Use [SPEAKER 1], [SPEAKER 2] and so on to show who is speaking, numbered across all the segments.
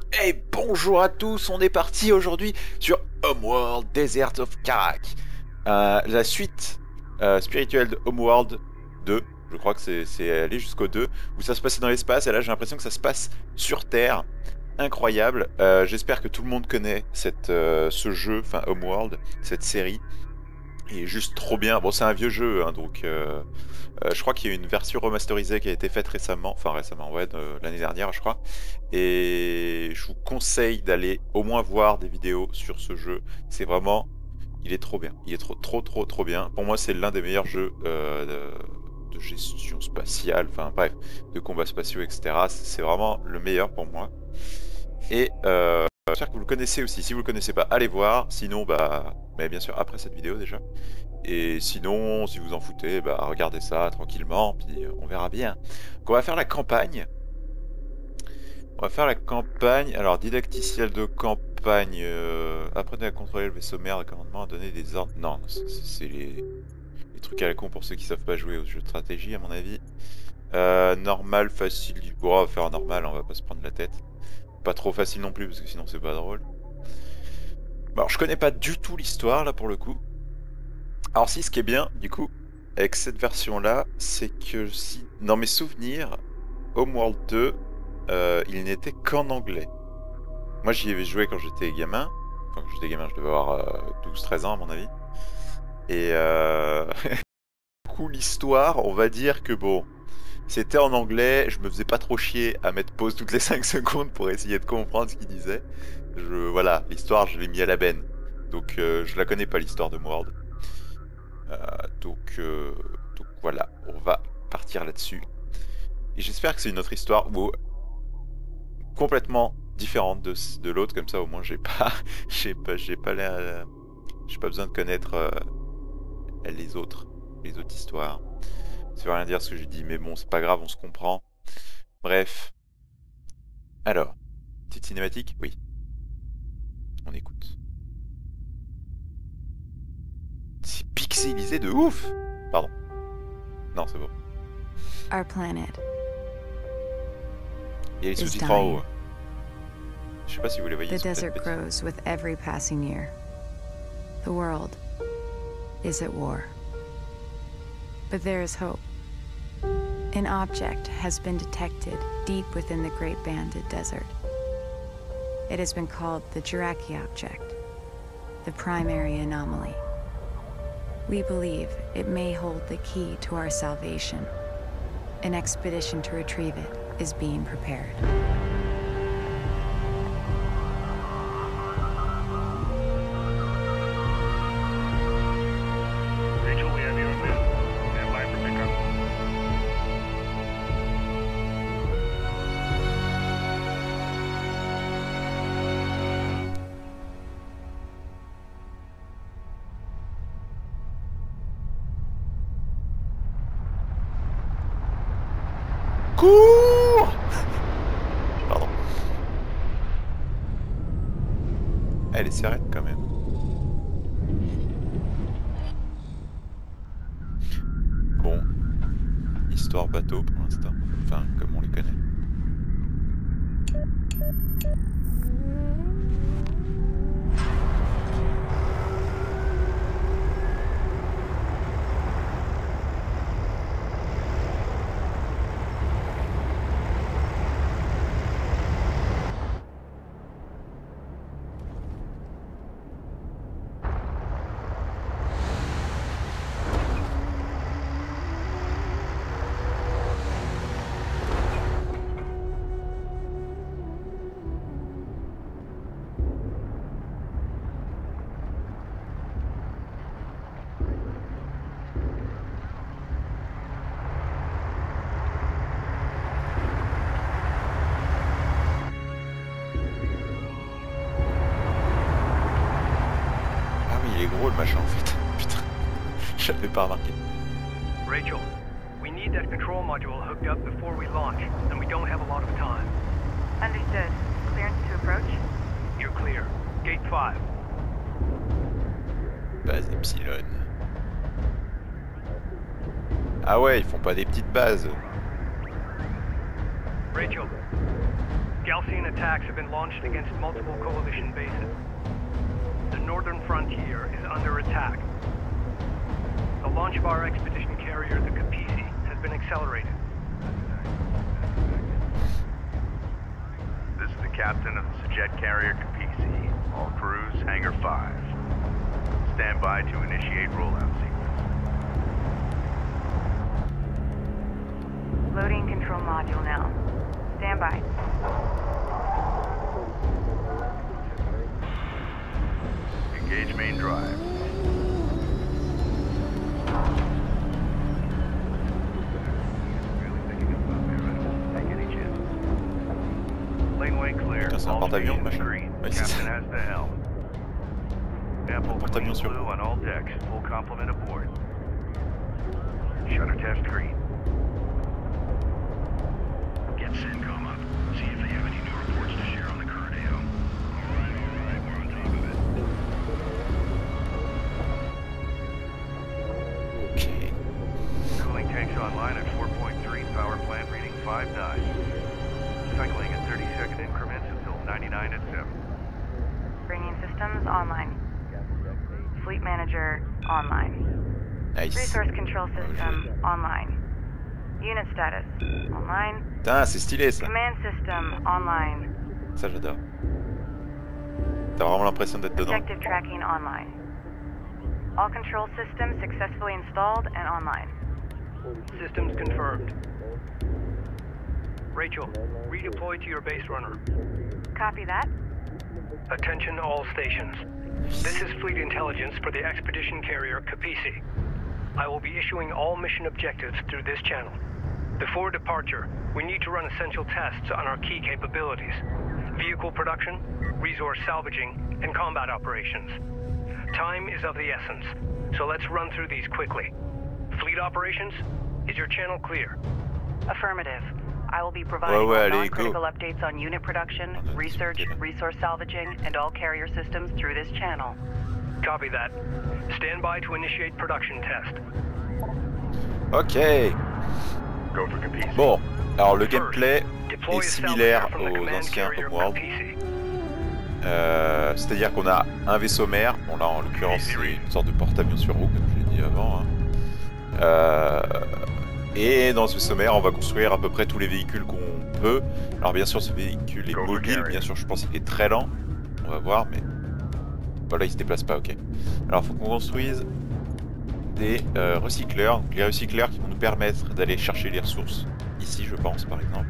[SPEAKER 1] Hey, bonjour à tous, on est parti aujourd'hui sur Homeworld Desert of Karak. La suite spirituelle de Homeworld 2, je crois que c'est aller jusqu'au 2, où ça se passait dans l'espace, et là j'ai l'impression que ça se passe sur Terre. Incroyable. J'espère que tout le monde connaît ce jeu, enfin Homeworld, cette série. Et juste trop bien. Bon, c'est un vieux jeu, hein, donc je crois qu'il y a une version remasterisée qui a été faite récemment, enfin récemment, ouais, l'année dernière, je crois. Et je vous conseille d'aller au moins voir des vidéos sur ce jeu. C'est vraiment, il est trop bien. Il est trop bien. Pour moi, c'est l'un des meilleurs jeux de gestion spatiale, enfin bref, de combats spatiaux, etc. C'est vraiment le meilleur pour moi. Et j'espère que vous le connaissez aussi. Si vous le connaissez pas, allez voir. Sinon, bah, mais bien sûr après cette vidéo déjà. Et sinon, si vous en foutez, bah regardez ça tranquillement, puis on verra bien. Donc, on va faire la campagne. On va faire la campagne. Alors, didacticiel de campagne. Apprenez à contrôler le vaisseau mère, le commandement, à donner des ordres. Non, c'est les trucs à la con pour ceux qui savent pas jouer aux jeux de stratégie, à mon avis. Normal, facile. Bon, on va faire normal, on va pas se prendre la tête. Pas trop facile non plus, parce que sinon c'est pas drôle. Bon, alors, je connais pas du tout l'histoire, là, pour le coup. Alors si, ce qui est bien, du coup, avec cette version-là, c'est que si, dans mes souvenirs, Homeworld 2, il n'était qu'en anglais. Moi, j'y avais joué quand j'étais gamin. Enfin, quand j'étais gamin, je devais avoir 12-13 ans, à mon avis. Et du coup, l'histoire, on va dire que bon, c'était en anglais, je me faisais pas trop chier à mettre pause toutes les 5 secondes pour essayer de comprendre ce qu'il disait. Voilà, l'histoire, je l'ai mis à la benne. Donc, je la connais pas, l'histoire de Homeworld. Euh, donc, euh, donc voilà, on va partir là-dessus. Et j'espère que c'est une autre histoire ou complètement différente de l'autre, comme ça au moins j'ai pas, j'ai pas besoin de connaître les autres histoires. Ça veut rien dire ce que j'ai dit, mais bon, c'est pas grave, on se comprend. Bref. Alors, petite cinématique? Oui, on écoute. C'est pixelisé de ouf! Pardon. Non, c'est bon.
[SPEAKER 2] Our planet
[SPEAKER 1] Il y a les
[SPEAKER 2] is
[SPEAKER 1] sous-titres en haut.
[SPEAKER 2] dying.
[SPEAKER 1] Je sais pas si vous les voyez,
[SPEAKER 2] The
[SPEAKER 1] ils sont peut-être
[SPEAKER 2] desert
[SPEAKER 1] petits.
[SPEAKER 2] grows with every passing year. The world is at war. But there is hope. An object has been detected deep within the Great Banded Desert. It has been called the Jiraki Object, the primary anomaly. We believe it may hold the key to our salvation. An expedition to retrieve it is being prepared.
[SPEAKER 3] Rachel, we have you in mid. Stand by for pickup.
[SPEAKER 1] Cours! Pardon. Elle est sereine quand même. Bon, histoire bateau pour l'instant. Enfin, comme on les connaît. Ah oui, il est gros le machin en fait. Putain, j'avais pas remarqué.
[SPEAKER 3] Rachel, we need that control module hooked up before we launch, and we don't have a lot of time.
[SPEAKER 4] Understood. Clearance to approach?
[SPEAKER 3] You're clear. Gate 5.
[SPEAKER 1] Base Epsilon. Ah ouais, ils font pas des petites bases.
[SPEAKER 3] Rachel, Galcian attacks have been launched against multiple coalition bases. The northern frontier is under attack. The launch of our expedition carrier, the Capisi, has been accelerated.
[SPEAKER 5] This is the captain of the jet carrier Capisi. All crews, Hangar 5. Stand by to initiate rollout sequence.
[SPEAKER 4] Loading control module now. Stand by.
[SPEAKER 5] Engage main drive. Take any chance. Laneway clear.
[SPEAKER 1] Tiens, c'est un
[SPEAKER 5] All
[SPEAKER 1] porte-avions,
[SPEAKER 5] stations
[SPEAKER 1] machin.
[SPEAKER 5] green.
[SPEAKER 1] Ouais, c'est
[SPEAKER 5] Captain
[SPEAKER 1] ça.
[SPEAKER 5] has the helm. Ample
[SPEAKER 1] Porte-avions
[SPEAKER 5] clean
[SPEAKER 1] sur
[SPEAKER 5] blue on all decks. Full complement aboard. Shutter test green. Get CENTCOM up. See if they have any new reports to share on the current AO. Alright, we're on top of it.
[SPEAKER 1] Ok.
[SPEAKER 5] Cooling tanks online at 4.3, power plant reading 5.9. Cycling at 30-second increments until 99 at 7.
[SPEAKER 4] Bringing systems online. Fleet manager online.
[SPEAKER 1] Nice.
[SPEAKER 4] Resource control system online. Unit status online.
[SPEAKER 1] Putain, c'est stylé ça.
[SPEAKER 4] Command system online.
[SPEAKER 1] Ça j'adore. T'as vraiment l'impression d'être dedans.
[SPEAKER 4] Objective tracking online. All control systems successfully installed and online.
[SPEAKER 3] Systems confirmed. Rachel, redeploy to your base runner.
[SPEAKER 4] Copy that.
[SPEAKER 3] Attention all stations. This is fleet intelligence for the expedition carrier Capisi. I will be issuing all mission objectives through this channel. Before departure, we need to run essential tests on our key capabilities. Vehicle production, resource salvaging, and combat operations. Time is of the essence, so let's run through these quickly. Fleet operations, is your channel clear?
[SPEAKER 4] Affirmative. I will be providing
[SPEAKER 1] ouais,
[SPEAKER 4] all
[SPEAKER 1] allez,
[SPEAKER 4] non-critical
[SPEAKER 1] go.
[SPEAKER 4] updates on unit production, research, resource salvaging, and all carrier systems through this channel.
[SPEAKER 3] Copy that. Stand by to initiate production test.
[SPEAKER 1] Ok.
[SPEAKER 5] Go for Capisi.
[SPEAKER 1] Bon, alors le
[SPEAKER 3] First,
[SPEAKER 1] gameplay
[SPEAKER 3] deploy
[SPEAKER 1] est
[SPEAKER 3] a
[SPEAKER 1] similaire
[SPEAKER 3] salvager from the
[SPEAKER 1] aux
[SPEAKER 3] command
[SPEAKER 1] anciens
[SPEAKER 3] carrier
[SPEAKER 1] Homeworld.
[SPEAKER 3] Capisi.
[SPEAKER 1] C'est-à-dire qu'on a un vaisseau mère, bon là en l'occurrence c'est une sorte de porte-avions sur roue comme je l'ai dit avant. Et dans ce vaisseau mère on va construire à peu près tous les véhicules qu'on peut. Alors bien sûr ce véhicule est mobile, bien sûr je pense qu'il est très lent, on va voir mais... Voilà il se déplace pas, ok. Alors il faut qu'on construise des recycleurs, donc les recycleurs qui vont nous permettre d'aller chercher les ressources, ici je pense par exemple.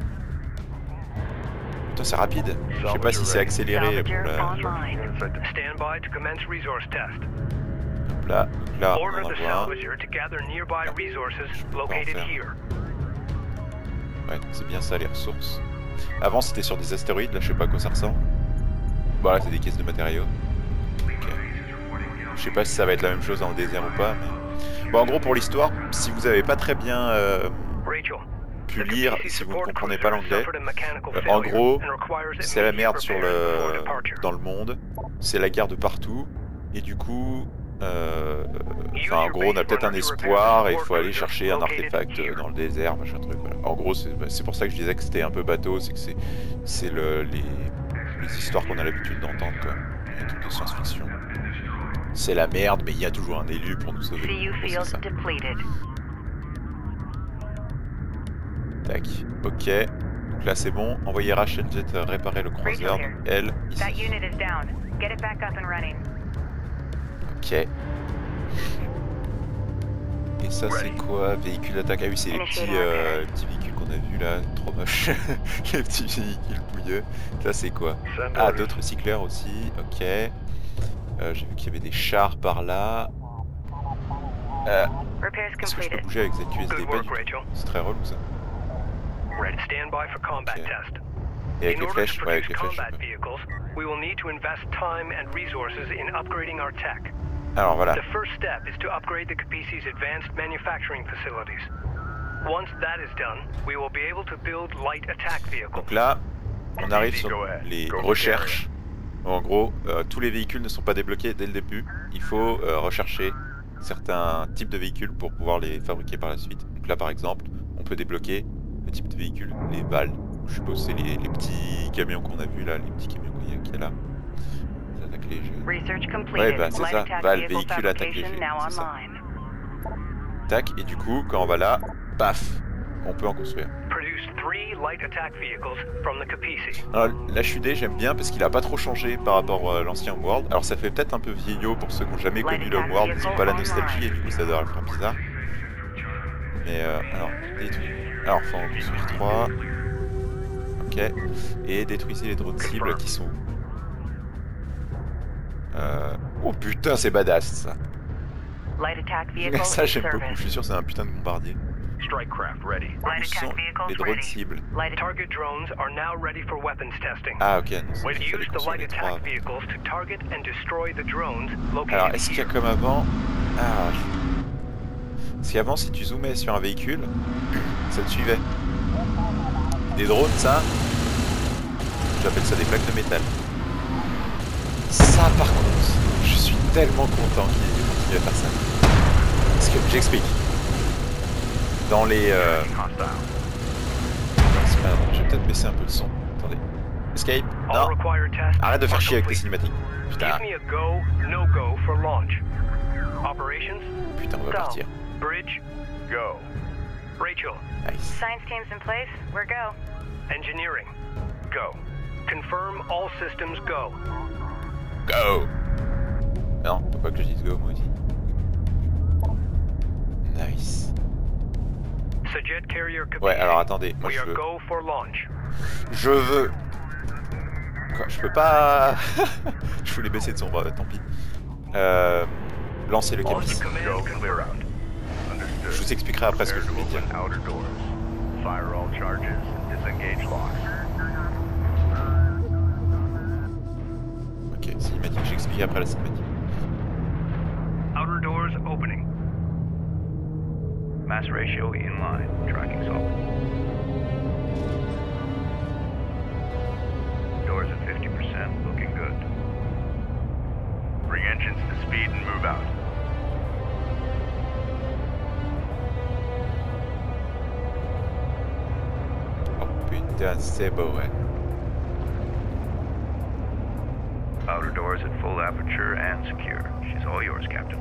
[SPEAKER 1] Putain c'est rapide, je sais pas si c'est accéléré pour la...
[SPEAKER 3] Stand by to commence resource test.
[SPEAKER 1] Hop là, donc là on
[SPEAKER 3] Order
[SPEAKER 1] en
[SPEAKER 3] the
[SPEAKER 1] voit un.
[SPEAKER 3] salvager to gather nearby resources
[SPEAKER 1] Je peux pas en
[SPEAKER 3] located
[SPEAKER 1] faire.
[SPEAKER 3] here.
[SPEAKER 1] Ouais, c'est bien ça les ressources. Avant c'était sur des astéroïdes, là je sais pas à quoi ça ressemble. Voilà, c'est des caisses de matériaux. Ok. Je sais pas si ça va être la même chose dans le désert ou pas, mais... Bon en gros pour l'histoire, si vous avez pas très bien
[SPEAKER 3] Rachel,
[SPEAKER 1] pu lire, si vous ne comprenez pas l'anglais, en gros, c'est la merde sur le... dans le monde, c'est la guerre de partout, et du coup... Enfin, en gros, on a peut-être un espoir et il faut aller chercher un artefact dans le désert, machin truc. Voilà. En gros, c'est pour ça que je disais que c'était un peu bateau, c'est que c'est les histoires qu'on a l'habitude d'entendre, quoi. Les trucs de science-fiction. C'est la merde, mais il y a toujours un élu pour nous sauver.
[SPEAKER 4] CU
[SPEAKER 1] Bon,
[SPEAKER 4] field
[SPEAKER 1] c'est ça.
[SPEAKER 4] depleted.
[SPEAKER 1] Tac, ok. Donc là, c'est bon. Envoyer Rachel Jet réparer le croiseur. Donc elle, ici.
[SPEAKER 4] That unit is down. Get it back up and running.
[SPEAKER 1] Ok. Et ça c'est quoi? Véhicule d'attaque. Ah oui c'est les petits véhicules qu'on a vus là, trop moches. Les petits véhicules pouilleux. Ça c'est quoi? Ah d'autres recycleurs aussi, ok. J'ai vu qu'il y avait des chars par là.
[SPEAKER 4] Repairs
[SPEAKER 1] Est-ce que je peux
[SPEAKER 4] completed.
[SPEAKER 1] bouger avec ZQSD?
[SPEAKER 3] Good
[SPEAKER 1] Pas du
[SPEAKER 3] work,
[SPEAKER 1] tout.
[SPEAKER 3] Rachel.
[SPEAKER 1] C'est très relou ça.
[SPEAKER 3] Red, stand by for combat
[SPEAKER 1] Ok.
[SPEAKER 3] test.
[SPEAKER 1] Et avec
[SPEAKER 3] In
[SPEAKER 1] les
[SPEAKER 3] order
[SPEAKER 1] flèches?
[SPEAKER 3] to
[SPEAKER 1] Ouais avec
[SPEAKER 3] produce
[SPEAKER 1] les flèches.
[SPEAKER 3] combat vehicles, we will need to invest time and resources in upgrading our tech.
[SPEAKER 1] Alors voilà.
[SPEAKER 3] The first step is to upgrade the Capisi's advanced manufacturing facilities. Once that is done, we will be able to build light attack vehicles.
[SPEAKER 1] Donc là, on arrive sur les recherches. En gros, tous les véhicules ne sont pas débloqués dès le début. Il faut rechercher certains types de véhicules pour pouvoir les fabriquer par la suite. Donc là, par exemple, on peut débloquer le type de véhicule, les balles. Je suppose que c'est les petits camions qu'on a vus là, les petits camions qu'il y a là. Ça attaque léger.
[SPEAKER 4] Research completed.
[SPEAKER 1] Ouais, bah c'est
[SPEAKER 4] Light
[SPEAKER 1] ça.
[SPEAKER 4] attack
[SPEAKER 1] Va, le
[SPEAKER 4] vehicle
[SPEAKER 1] véhicule attaque
[SPEAKER 4] fabrication
[SPEAKER 1] léger.
[SPEAKER 4] now
[SPEAKER 1] C'est ça.
[SPEAKER 4] online.
[SPEAKER 1] Tac, et du coup, quand on va là, paf, on peut en construire.
[SPEAKER 3] Produce 3 light attack vehicles from the Capisi.
[SPEAKER 1] Alors, l'HUD, j'aime bien parce qu'il a pas trop changé par rapport à l'ancien Homeworld. Alors, ça fait peut-être un peu vieillot pour ceux qui n'ont jamais connu le Homeworld, ils n'ont pas la nostalgie et du coup, ça doit leur faire bizarre. Mais alors, détruire. Alors, faut en construire 3. Ok. Et détruisez les drones cibles qui sont. Oh putain, c'est badass ça.
[SPEAKER 4] Light attack vehicle
[SPEAKER 1] Ça,
[SPEAKER 4] in
[SPEAKER 1] j'aime beaucoup.
[SPEAKER 4] service.
[SPEAKER 1] Je suis sûr que c'est un putain de bombardier.
[SPEAKER 5] Strike craft ready.
[SPEAKER 4] Light
[SPEAKER 1] Où sont
[SPEAKER 4] attack
[SPEAKER 1] les
[SPEAKER 4] vehicles
[SPEAKER 1] drones
[SPEAKER 4] ready.
[SPEAKER 1] cibles?
[SPEAKER 4] Light
[SPEAKER 3] Target drones are now ready for weapons testing.
[SPEAKER 1] Ah, ok. Non, c'est
[SPEAKER 3] Use
[SPEAKER 1] qu'il fallait
[SPEAKER 3] the
[SPEAKER 1] construire
[SPEAKER 3] light
[SPEAKER 1] les 3.
[SPEAKER 3] attack vehicles to target and destroy the drones located
[SPEAKER 1] Alors, est-ce qu'il y a
[SPEAKER 3] here.
[SPEAKER 1] comme avant? Ah, parce qu'avant, si tu zoomais sur un véhicule, ça te suivait. Des drones, ça, j'appelle ça des plaques de métal. Ça, par contre, je suis tellement content qu'il ait continué à faire ça. Parce que, j'explique. Dans les...
[SPEAKER 5] Hostile.
[SPEAKER 1] Je vais peut-être baisser un peu le son. Attendez. Escape?
[SPEAKER 3] All
[SPEAKER 1] Non.
[SPEAKER 3] required tests
[SPEAKER 1] Arrête de faire
[SPEAKER 3] are
[SPEAKER 1] chier avec tes
[SPEAKER 3] complete.
[SPEAKER 1] cinématiques. Putain,
[SPEAKER 3] Give me a go, no go for launch. Operations,
[SPEAKER 1] putain, on va
[SPEAKER 4] Go.
[SPEAKER 1] partir.
[SPEAKER 3] bridge,
[SPEAKER 5] Go.
[SPEAKER 3] Rachel.
[SPEAKER 1] Nice.
[SPEAKER 4] Science teams in place. We're go.
[SPEAKER 3] Engineering, go. Confirm all systems go.
[SPEAKER 1] Go! Non, faut pas que je dise go, moi aussi. Nice.
[SPEAKER 3] Sajet carrier Capisi.
[SPEAKER 1] Ouais, alors attendez, moi
[SPEAKER 3] We
[SPEAKER 1] je
[SPEAKER 3] are
[SPEAKER 1] veux...
[SPEAKER 3] go for launch.
[SPEAKER 1] Je veux... Quoi, je peux pas... Je voulais baisser de son bras, tant pis. Lancer le
[SPEAKER 3] All
[SPEAKER 1] Capis.
[SPEAKER 3] command
[SPEAKER 5] Go clear
[SPEAKER 3] confirmed.
[SPEAKER 5] out. Understood.
[SPEAKER 1] Je vous expliquerai après ce que je
[SPEAKER 5] Prepare
[SPEAKER 1] voulais
[SPEAKER 5] to
[SPEAKER 1] dire.
[SPEAKER 5] open outer doors. Fire all charges. Disengage locks.
[SPEAKER 1] Ok, cinématique, j'explique après la cinématique.
[SPEAKER 3] Outer doors opening.
[SPEAKER 5] Mass ratio in line. Tracking solid. Doors at 50%. Looking good. Bring engines to speed and move out.
[SPEAKER 1] Oh putain, c'est beau, ouais.
[SPEAKER 5] Outer doors at full aperture and secure. She's all yours, Captain.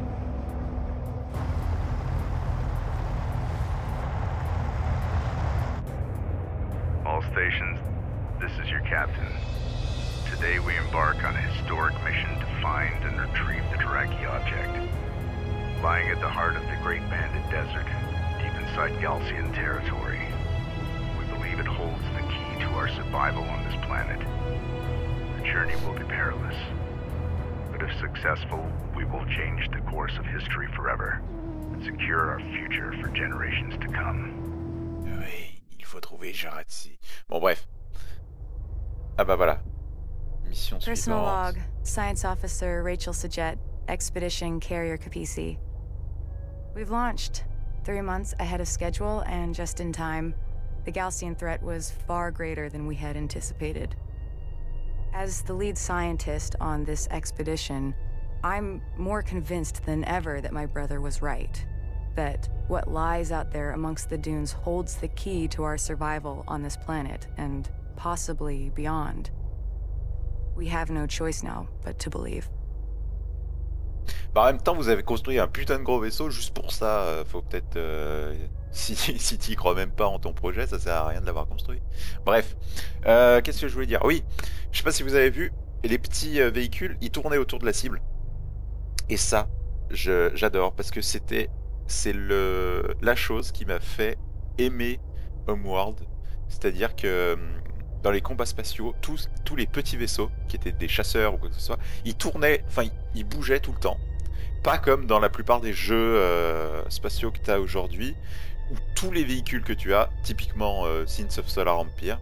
[SPEAKER 5] All stations, this is your captain. Today we embark on a historic mission to find and retrieve the Taraki object. Lying at the heart of the Great Banded Desert, deep inside Galcian territory, we believe it holds the key to our survival on this planet. The journey will be perilous, but if successful, we will change the course of history forever and secure our future for generations to come.
[SPEAKER 1] Oui, il faut trouver Jaratsi. Bon, bref. Ah bah voilà. Mission
[SPEAKER 2] Personal
[SPEAKER 1] suivante.
[SPEAKER 2] log. Science Officer Rachel Sajet, Expedition Carrier Capisi. We've launched. 3 months ahead of schedule and just in time. The Galcian threat was far greater than we had anticipated. As the lead scientist on this expedition, I'm more convinced than ever that my brother was right. That what lies out there amongst the dunes holds the key to our survival on this planet, and possibly beyond. We have no choice now but to believe.
[SPEAKER 1] Bah, en même temps, vous avez construit un putain de gros vaisseau juste pour ça. Faut peut-être... si t'y crois même pas en ton projet, ça sert à rien de l'avoir construit. Bref. Qu'est-ce que je voulais dire? Oui, je sais pas si vous avez vu, les petits véhicules, ils tournaient autour de la cible. Et ça, j'adore, parce que c'est la chose qui m'a fait aimer Homeworld. C'est-à-dire que dans les combats spatiaux, tous les petits vaisseaux, qui étaient des chasseurs ou quoi que ce soit, ils tournaient, enfin ils bougeaient tout le temps. Pas comme dans la plupart des jeux spatiaux que tu as aujourd'hui, où tous les véhicules que tu as, typiquement Sins of Solar Empire,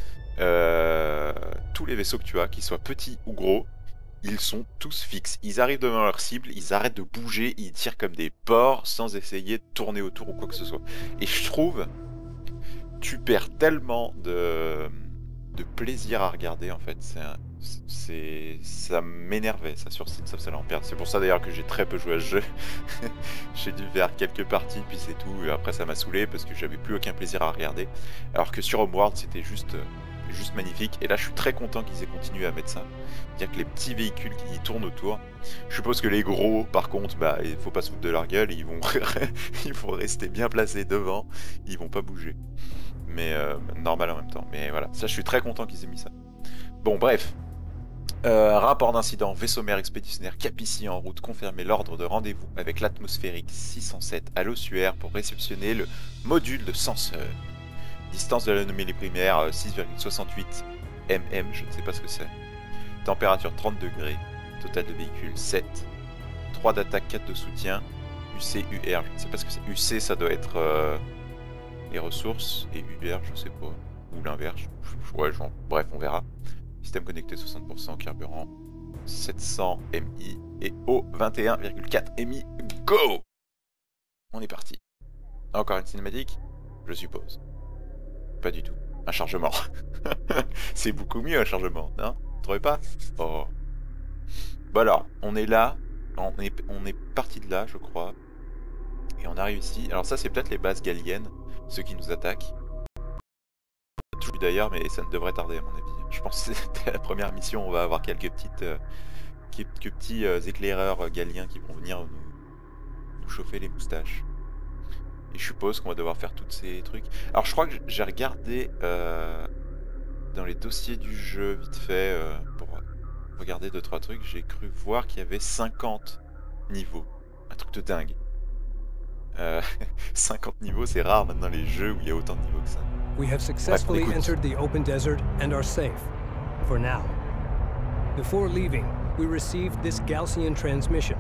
[SPEAKER 1] tous les vaisseaux que tu as, qu'ils soient petits ou gros, ils sont tous fixes. Ils arrivent devant leur cible, ils arrêtent de bouger, ils tirent comme des porcs sans essayer de tourner autour ou quoi que ce soit. Et je trouve, tu perds tellement de plaisir à regarder en fait. Ça m'énervait, ça sur Sins of Salamander. C'est pour ça d'ailleurs que j'ai très peu joué à ce jeu. J'ai dû faire quelques parties puis c'est tout. Et après ça m'a saoulé parce que j'avais plus aucun plaisir à regarder. Alors que sur Homeworld c'était juste magnifique. Et là je suis très content qu'ils aient continué à mettre ça. C'est-à-dire que les petits véhicules qui tournent autour. Je suppose que les gros par contre, bah il faut pas se foutre de leur gueule. Ils vont rester bien placés devant. Ils vont pas bouger. Mais normal en même temps. Mais voilà, ça je suis très content qu'ils aient mis ça. Bon bref. Rapport d'incident, vaisseau mère expéditionnaire Capici en route, confirmer l'ordre de rendez-vous avec l'atmosphérique 607 à l'ossuaire pour réceptionner le module de senseur. Distance de l'anomalie primaire 6,68 mm, je ne sais pas ce que c'est. Température 30 degrés, total de véhicules 7, 3 d'attaque, 4 de soutien, UC, UR, je ne sais pas ce que c'est. UC ça doit être les ressources, et UR je sais pas, ou l'inverse, ouais, bref on verra. Système connecté 60%, carburant 700 MI et eau 21,4 MI. Go! On est parti. Encore une cinématique? Je suppose. Pas du tout. Un chargement. C'est beaucoup mieux un chargement, non? Vous trouvez pas? Oh. Bon alors, on est là. On est parti de là, je crois. Et on arrive ici. Alors ça, c'est peut-être les bases galiennes, ceux qui nous attaquent. Tout d'ailleurs, mais ça ne devrait tarder à mon avis. Je pense que c'était la première mission, on va avoir quelques petits éclaireurs galiens qui vont venir nous chauffer les moustaches. Et je suppose qu'on va devoir faire tous ces trucs. Alors je crois que j'ai regardé dans les dossiers du jeu vite fait pour regarder 2-3 trucs. J'ai cru voir qu'il y avait 50 niveaux. Un truc de dingue. 50 niveaux, c'est rare maintenant les jeux où il y a autant de niveaux que ça.
[SPEAKER 6] We have successfully entered the open desert and are safe, for now. Before leaving, we received this Gaussian transmission.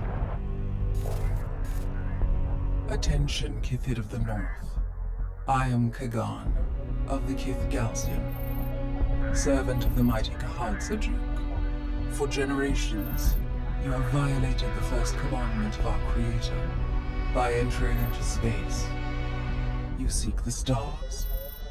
[SPEAKER 7] Attention, Kithid of the North. I am Kagan, of the Kith Gaussian, servant of the mighty Kahad Sajuk. For generations, you have violated the first commandment of our Creator. By entering into space, you seek the stars.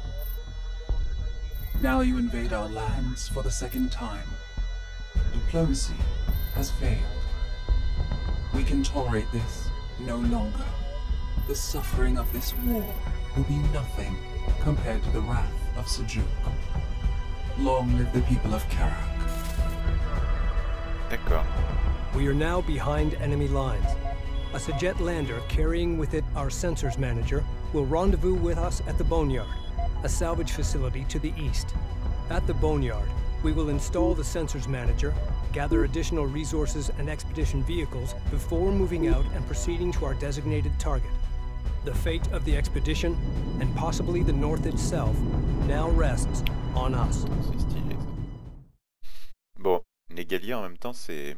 [SPEAKER 7] Now you invade our lands for the second time. Diplomacy has failed. We can tolerate this no longer. The suffering of this war will be nothing compared to the wrath of Sajuk. Long live the people of Karak.
[SPEAKER 1] D'accord.
[SPEAKER 6] We are now behind enemy lines. A Sajet lander carrying with it our sensors manager will rendezvous with us at the Boneyard, a salvage facility to the east. At the Boneyard, we will install the sensors manager, gather additional resources and expedition vehicles before moving out and proceeding to our designated target. The fate of the expedition, and possibly the North itself, now rests on us.
[SPEAKER 1] C'est stylé ça. Bon, les Galliens en même temps c'est...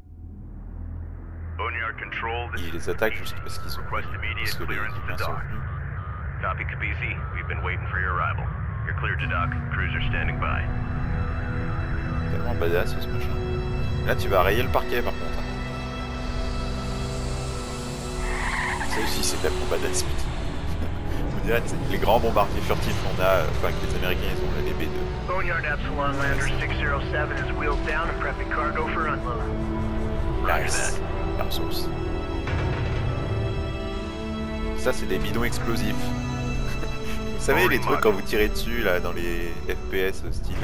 [SPEAKER 1] Ils les attaquent juste parce qu'ils sont venus. Parce que les humains sont venus.
[SPEAKER 5] Copy, Capisi. We've been waiting for your arrival. You're cleared to dock. Cruiser standing by.
[SPEAKER 1] Tellement badass ce machin. Là tu vas rayer le parquet par contre. Ça aussi c'est tellement badass. On dirait les grands bombardiers furtifs qu'on a, enfin que les Américains ils ont, là, les B2.
[SPEAKER 3] Boneyard Epsilon Lander 607 is wheeled down and prepping cargo for unload.
[SPEAKER 1] Nice. La ressource. Ça c'est des bidons explosifs. Vous savez les trucs quand vous tirez dessus là dans les FPS style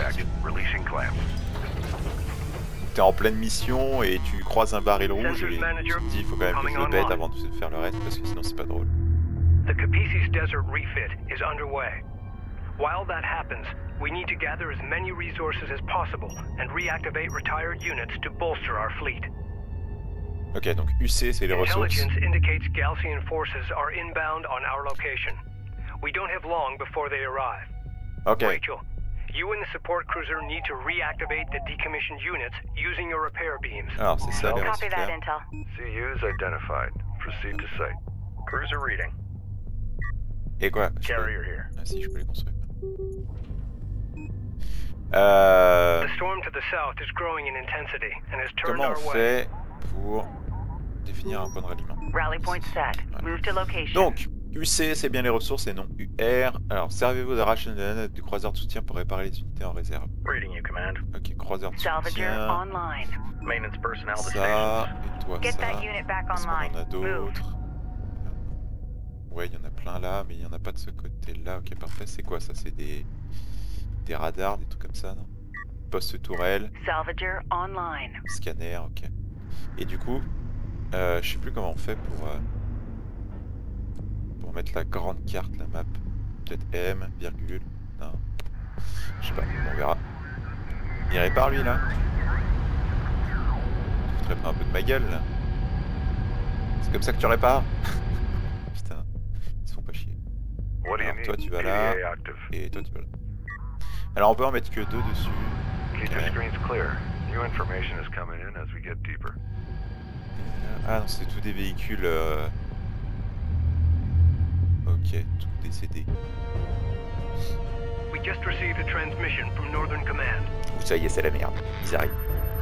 [SPEAKER 1] t'es en pleine mission et tu croises un baril rouge et tu te dis il faut quand même que je le bête avant de faire le reste parce que sinon c'est pas drôle.
[SPEAKER 3] The Capisi's desert refit is underway. While that happens, we need to gather as many resources as possible and reactivate retired units to bolster our fleet.
[SPEAKER 1] Ok, donc UC c'est les ressources.
[SPEAKER 3] Intelligence indicates Gaussian forces are inbound on our location. We don't have long before they arrive.
[SPEAKER 1] Ok.
[SPEAKER 3] Rachel, you and the support cruiser need to reactivate the decommissioned units using your repair beams.
[SPEAKER 1] Alors c'est ça les
[SPEAKER 4] Copy that
[SPEAKER 1] ressources.
[SPEAKER 4] intel.
[SPEAKER 5] CU is identified. Proceed to site. Cruiser reading.
[SPEAKER 1] Et quoi
[SPEAKER 5] Carrier here.
[SPEAKER 1] Ah si je peux les construire.
[SPEAKER 3] The storm to the south is growing in intensity and has turned
[SPEAKER 1] Comment
[SPEAKER 3] our
[SPEAKER 1] on
[SPEAKER 3] way.
[SPEAKER 1] fait pour définir un point de ralliement?
[SPEAKER 4] Rally point set.
[SPEAKER 1] Voilà.
[SPEAKER 4] Move to location.
[SPEAKER 1] Donc, UC, c'est bien les ressources et non UR. Alors, servez-vous d'arracher la note du croiseur de soutien pour réparer les unités en réserve.
[SPEAKER 3] Reading you, Command.
[SPEAKER 1] Ok, croiseur de
[SPEAKER 4] Salvager
[SPEAKER 1] soutien.
[SPEAKER 4] online.
[SPEAKER 3] Maintenance personnel to
[SPEAKER 1] Ça,
[SPEAKER 3] station.
[SPEAKER 1] et toi
[SPEAKER 4] Get
[SPEAKER 1] ça.
[SPEAKER 4] that unit back
[SPEAKER 1] Est-ce qu'on
[SPEAKER 4] online.
[SPEAKER 1] en a
[SPEAKER 4] Move.
[SPEAKER 1] d'autres? Ouais, il y en a plein là, mais il n'y en a pas de ce côté-là. Ok, parfait. C'est quoi ça? C'est des radars, des trucs comme ça, non? Poste tourelle,
[SPEAKER 4] Salvager online.
[SPEAKER 1] scanner, ok. Et du coup, je sais plus comment on fait pour mettre la grande carte, la map. Peut-être M, virgule. Non. Je sais pas, on verra. Il répare lui là? Tu voudrais pas un peu de ma gueule là? C'est comme ça que tu répares? Putain, ils se font pas chier.
[SPEAKER 5] What do you
[SPEAKER 1] Alors
[SPEAKER 5] need?
[SPEAKER 1] toi tu vas là,
[SPEAKER 5] PDA active.
[SPEAKER 1] et toi tu vas là. Alors on peut en mettre que 2 dessus.
[SPEAKER 5] Keep your
[SPEAKER 1] Okay.
[SPEAKER 5] screens clear. New information is coming in as we get deeper.
[SPEAKER 1] Ah non, c'est tous des véhicules... Ok, tout décédé.
[SPEAKER 3] We just received a transmission from Northern Command.
[SPEAKER 1] Ouh, ça y est, c'est la merde. Ils arrivent.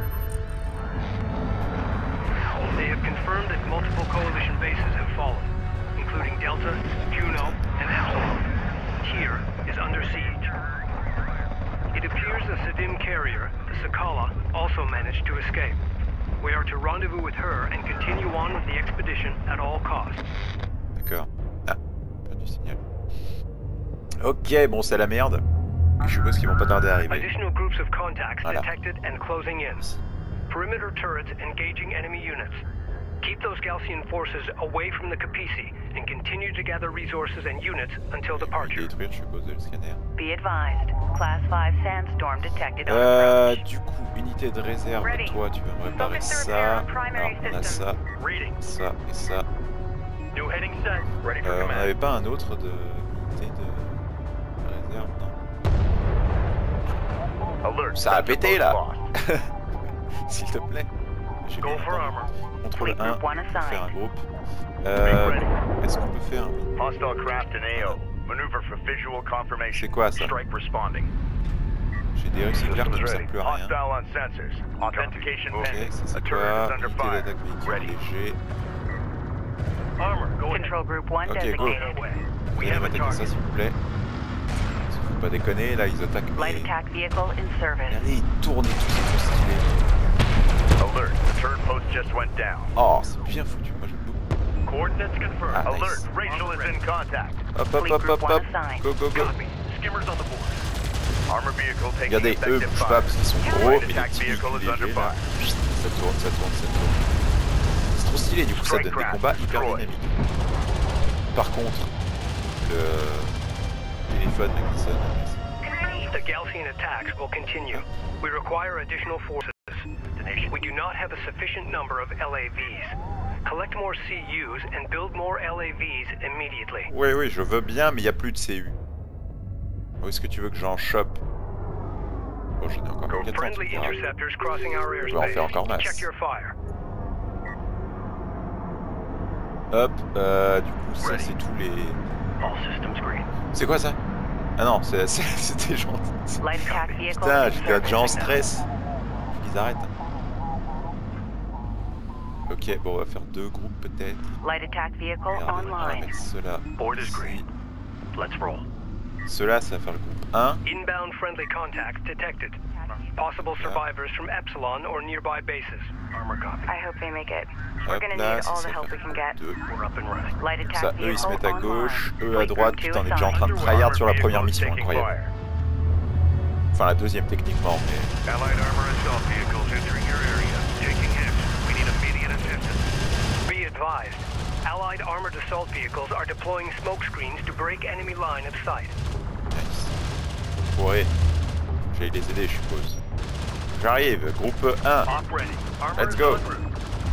[SPEAKER 3] They have confirmed that multiple coalition bases have fallen, including Delta, Juno, and Epsilon. Tyr is under siege. It appears the Sadim carrier, the Sakala, also managed to escape. We are to rendezvous with her and continue on with the expedition at all costs.
[SPEAKER 1] D'accord. Ah, pas du signal. Ok, bon, c'est la merde. Je suppose qu'ils vont pas tarder à arriver.
[SPEAKER 3] Additional groups of contacts
[SPEAKER 1] Voilà.
[SPEAKER 3] detected and closing in. Perimeter turrets engaging enemy units. Keep those Galcian forces away from the Capisi and continue to gather resources and units until departure.
[SPEAKER 1] Détruire, je suppose, le scanner.
[SPEAKER 4] Be advised. Class 5 sandstorm detected on approach.
[SPEAKER 1] Du coup, unité de réserve,
[SPEAKER 4] Ready.
[SPEAKER 1] toi, tu vas me réparer
[SPEAKER 4] Focus to
[SPEAKER 1] ça.
[SPEAKER 4] repair
[SPEAKER 1] Alors,
[SPEAKER 4] primary
[SPEAKER 1] on a
[SPEAKER 4] system.
[SPEAKER 1] ça,
[SPEAKER 3] Reading.
[SPEAKER 1] ça et ça.
[SPEAKER 3] New heading set. Ready for
[SPEAKER 1] On
[SPEAKER 3] command.
[SPEAKER 1] n'avait pas un autre de unité de réserve, non?
[SPEAKER 5] Alert.
[SPEAKER 1] Ça a
[SPEAKER 5] sector
[SPEAKER 1] pété
[SPEAKER 5] post
[SPEAKER 1] là.
[SPEAKER 5] lost.
[SPEAKER 1] S'il te plaît. J'ai
[SPEAKER 3] Go
[SPEAKER 1] bien
[SPEAKER 3] for
[SPEAKER 1] entendu.
[SPEAKER 3] armor.
[SPEAKER 1] Contrôle
[SPEAKER 4] Fleet
[SPEAKER 1] 1,
[SPEAKER 4] group one
[SPEAKER 1] on peut faire un
[SPEAKER 4] assigned.
[SPEAKER 1] groupe.
[SPEAKER 5] ready.
[SPEAKER 1] Est-ce qu'on peut faire
[SPEAKER 5] Hostile craft in AO. Maneuver for visual confirmation.
[SPEAKER 1] C'est quoi ça?
[SPEAKER 5] Strike responding.
[SPEAKER 1] J'ai des recycleurs qui
[SPEAKER 5] Systems
[SPEAKER 1] ne servent
[SPEAKER 5] ready.
[SPEAKER 1] plus à rien.
[SPEAKER 5] Hostile on sensors. Authentication
[SPEAKER 1] Ok,
[SPEAKER 5] pending.
[SPEAKER 1] ça
[SPEAKER 5] A
[SPEAKER 1] c'est
[SPEAKER 5] turret
[SPEAKER 1] quoi?
[SPEAKER 5] is under
[SPEAKER 1] Unité
[SPEAKER 5] fire.
[SPEAKER 1] d'attaque véhicule
[SPEAKER 5] Ready.
[SPEAKER 1] léger.
[SPEAKER 3] Armor, go ahead.
[SPEAKER 4] Control group 1
[SPEAKER 1] Ok, go.
[SPEAKER 4] designated.
[SPEAKER 1] Vous
[SPEAKER 3] We
[SPEAKER 1] allez
[SPEAKER 3] have a
[SPEAKER 1] m'attaquer ça
[SPEAKER 3] target.
[SPEAKER 1] s'il vous plaît. Faut pas déconner, là ils attaquent.
[SPEAKER 4] Light
[SPEAKER 1] Mais...
[SPEAKER 4] attack vehicle in service.
[SPEAKER 1] Regardez, ils tournent et tout, c'est trop stylé.
[SPEAKER 5] Alert. The turret post just went down.
[SPEAKER 1] Oh, c'est bien foutu, moi j'aime beaucoup.
[SPEAKER 3] Coordinates confirmed.
[SPEAKER 1] Ah, nice.
[SPEAKER 5] Alert. Rachel is in contact.
[SPEAKER 1] Hop, hop,
[SPEAKER 4] Fleet
[SPEAKER 1] hop,
[SPEAKER 4] group
[SPEAKER 1] hop,
[SPEAKER 4] one
[SPEAKER 1] hop.
[SPEAKER 4] assigned.
[SPEAKER 1] Go, go, go.
[SPEAKER 3] Copy. Skimmers on the board.
[SPEAKER 5] Armor vehicle taking
[SPEAKER 1] Regardez, eux
[SPEAKER 5] effective
[SPEAKER 1] bougent pas
[SPEAKER 5] fire.
[SPEAKER 1] parce qu'ils sont gros, mais les
[SPEAKER 5] Attack
[SPEAKER 1] petits
[SPEAKER 5] vehicle
[SPEAKER 1] véhicules
[SPEAKER 5] is under
[SPEAKER 1] légers là,
[SPEAKER 5] fire.
[SPEAKER 1] ça tourne, ça tourne, ça tourne. C'est trop stylé, du coup ça donne des combats hyper dynamiques. Par contre, le téléphone là qui sonne,
[SPEAKER 3] The Galcian attacks will continue. We require additional forces. We do not have a sufficient number of LAVs. Collect more CUs and build more LAVs immediately.
[SPEAKER 1] oui, oui, je veux bien, mais il n'y a plus de CU. Où est-ce que tu veux que j'en chope? Bon, j'en ai encore 400,
[SPEAKER 3] Friendly
[SPEAKER 1] tu verras.
[SPEAKER 3] interceptors crossing our
[SPEAKER 1] Je vais en faire encore
[SPEAKER 3] airspace.
[SPEAKER 1] masse.
[SPEAKER 3] Check your fire.
[SPEAKER 1] Hop, du coup ça c'est tous les...
[SPEAKER 3] All systems green.
[SPEAKER 1] C'est quoi ça? Ah non, c'était gentil.
[SPEAKER 4] Light attack vehicle
[SPEAKER 1] Putain,
[SPEAKER 4] in
[SPEAKER 1] j'étais déjà en
[SPEAKER 4] service.
[SPEAKER 1] stress. Faut qu'ils arrêtent. Ok, bon, on va faire 2 groupes peut-être.
[SPEAKER 4] Light attack vehicle
[SPEAKER 1] Regardez, on va
[SPEAKER 4] online.
[SPEAKER 1] mettre ceux-là.
[SPEAKER 3] Board is green. Let's roll.
[SPEAKER 1] Ceux-là, ça va faire le groupe 1.
[SPEAKER 3] Inbound friendly contacts detected. Possible survivors from Epsilon or nearby bases. Armor copy.
[SPEAKER 4] I hope they make it. We're
[SPEAKER 1] Hop
[SPEAKER 4] gonna
[SPEAKER 1] là,
[SPEAKER 4] need
[SPEAKER 1] ça,
[SPEAKER 4] all
[SPEAKER 1] ça
[SPEAKER 4] the
[SPEAKER 1] va
[SPEAKER 4] help we
[SPEAKER 1] faire
[SPEAKER 4] can get.
[SPEAKER 1] 2.
[SPEAKER 3] We're up and running.
[SPEAKER 4] Light
[SPEAKER 1] Comme
[SPEAKER 4] attack
[SPEAKER 1] ça, eux ils se mettent à
[SPEAKER 4] vehicle
[SPEAKER 1] gauche,
[SPEAKER 4] online.
[SPEAKER 1] eux à
[SPEAKER 4] Fleet
[SPEAKER 1] droite.
[SPEAKER 4] group
[SPEAKER 1] Putain, on
[SPEAKER 4] two
[SPEAKER 1] est déjà en train de
[SPEAKER 4] assigned.
[SPEAKER 1] tryhard sur la première
[SPEAKER 5] Vehicle
[SPEAKER 1] mission,
[SPEAKER 5] taking
[SPEAKER 1] incroyable.
[SPEAKER 5] fire.
[SPEAKER 1] Enfin, la deuxième techniquement, mais...
[SPEAKER 5] Allied armor assault vehicles entering your area. Taking hits. We need immediate assistance.
[SPEAKER 3] Be advised. Allied armored assault vehicles are deploying smoke screens to break enemy line of sight.
[SPEAKER 1] Nice. Ouais, j'allais les aider, je suppose. J'arrive, groupe 1.
[SPEAKER 3] Op ready. Armor
[SPEAKER 1] Let's
[SPEAKER 3] is
[SPEAKER 1] go.
[SPEAKER 3] en route.